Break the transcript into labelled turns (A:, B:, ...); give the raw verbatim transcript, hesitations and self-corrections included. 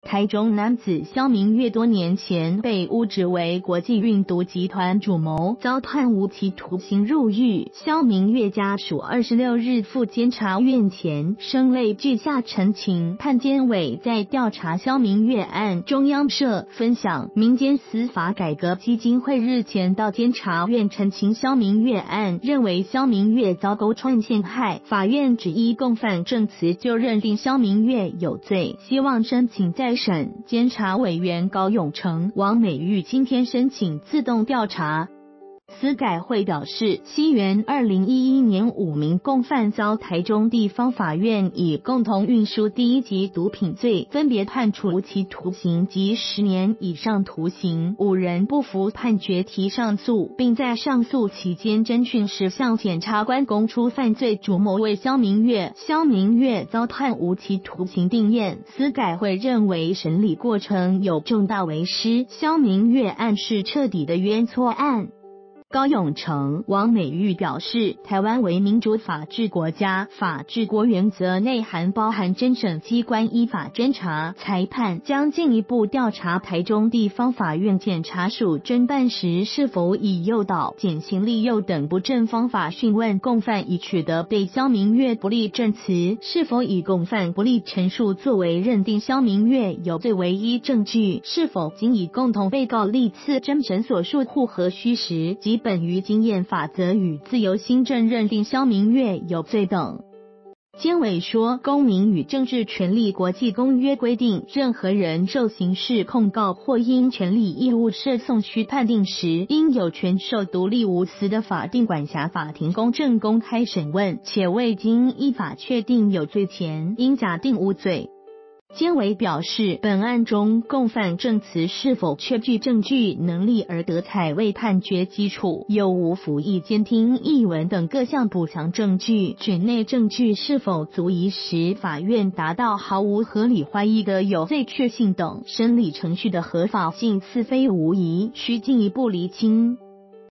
A: 台中男子萧明月多年前被诬指为国际运毒集团主谋，遭判无期徒刑入狱。萧明月家属二十六日赴监察院前声泪俱下陈情，判监委在调查萧明月案。中央社分享，民间司法改革基金会日前到监察院陈情萧明月案，认为萧明月遭勾串陷害，法院只依共犯证词就认定萧明月有罪，希望申请再审。监察委员高永成、王美玉今天申请自动调查。司改会表示，西元二零一一年五名共犯遭台中地方法院以共同运输第一级毒品罪分别判处无期徒刑及十年以上徒刑，五人不服判决提上诉，并在上诉期间侦讯时向检察官供出犯罪主谋为萧明月。萧明月遭判无期徒刑定谳，司改会认为审理过程有重大违失，萧明月案是彻底的冤错案。高永成、王美玉表示，台湾为民主法治国家，法治国原则内涵包含侦审机关依法侦查、裁判，将进一步调查台中地方法院检察署侦办时是否以诱导、减刑利诱等不正方法讯问共犯，以取得对萧明月不利证词，是否以共犯不利陈述作为认定萧明月有罪唯一证据，是否仅以共同被告历次侦审所述互合虚实及本于经验法则与自由心证认定萧明月有罪等。监委说，《公民与政治权利国际公约》规定，任何人受刑事控告或因权利义务涉讼需判定时，应有权受独立无私的法定管辖法庭公正公开审问，且未经依法确定有罪前，应假定无罪。监委表示，本案中共犯证词是否确据证据能力而得采为判决基础，有无服役监听译文等各项补强证据，卷内证据是否足以使法院达到毫无合理怀疑的有罪确信等，审理程序的合法性似非无疑，需进一步厘清。